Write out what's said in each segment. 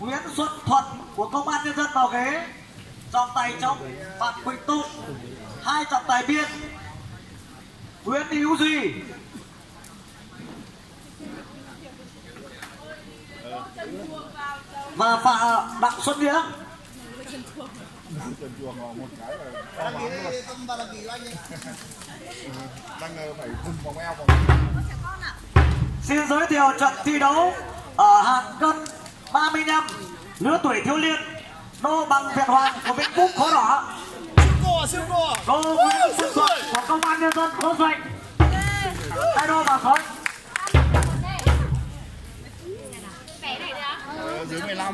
Nguyễn Xuân Thuận của Công an Nhân dân vào ghế. Trọng tài trong Phạm Quỳnh Tùng. 2 trọng tài biên Nguyễn Hữu Duy. Và Phạm Đặng Xuân Nghĩa. Xin giới thiệu trận thi đấu ở hạng cân 35 lứa tuổi thiếu niên, đô bằng Việt Hoàng của Vĩnh Phúc Khó Đỏ, đô Nguyễn Xuân Thuận của Công an Nhân dân Khó Doanh. Hai đô vào sói. Dưới 15.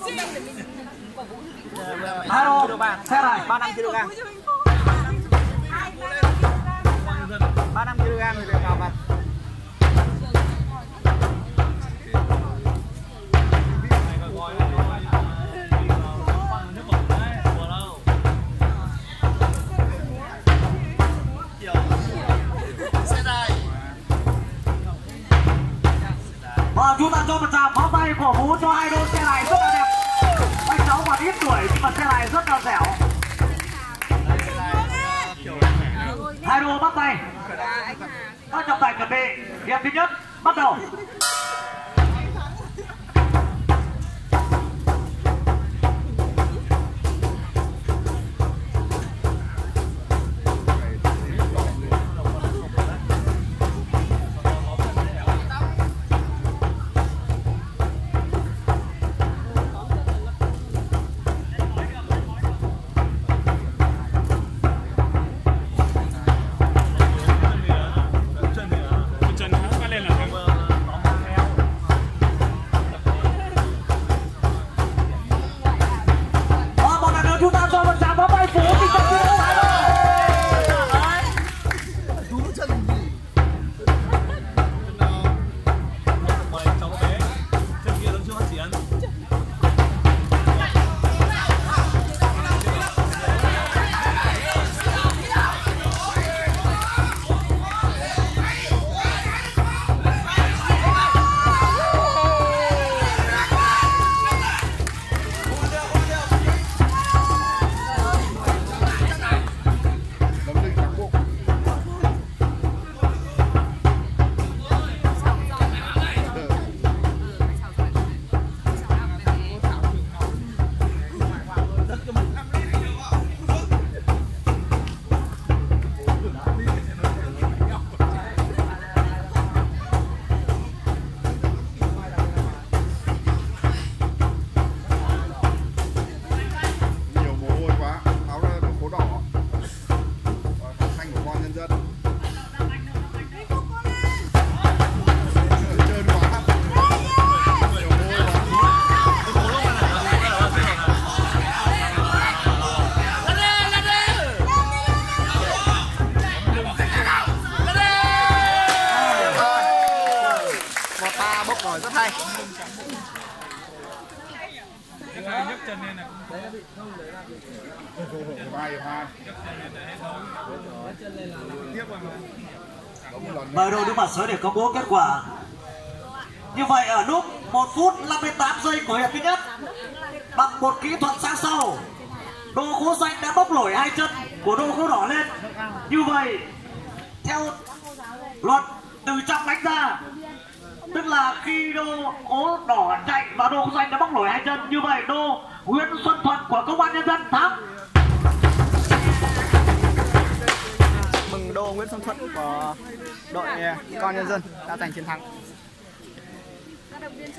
Hai đô xe này 35 kg. 35 kg thì được vào mặt. Và chúng ta cho một tràng pháo tay cổ vũ cho hai đôi xe này rất là đẹp. Anh cháu còn ít tuổi nhưng mà xe này rất là dẻo. Hai đôi bắt tay. Các trọng tài chuẩn bị. Hiệp thứ nhất bắt đầu. Rồi rất hay. Nhấc chân lên là mời đội đứng mặt sới để công bố kết quả. Như vậy ở lúc 1 phút 58 giây của hiệp thứ nhất, bằng một kỹ thuật sang sau, đô Khố Xanh đã bốc nổi hai chân của đô Khố Đỏ lên. Như vậy theo luật từ trong đánh ra, tức là khi đô Khố Đỏ chạy và đô Khố Xanh đã bốc nổi hai chân, như vậy đô Nguyễn Xuân Thuận của Công an Nhân dân thắng. Mừng đô Nguyễn Xuân Thuận của đội Công an Nhân dân đã giành chiến thắng.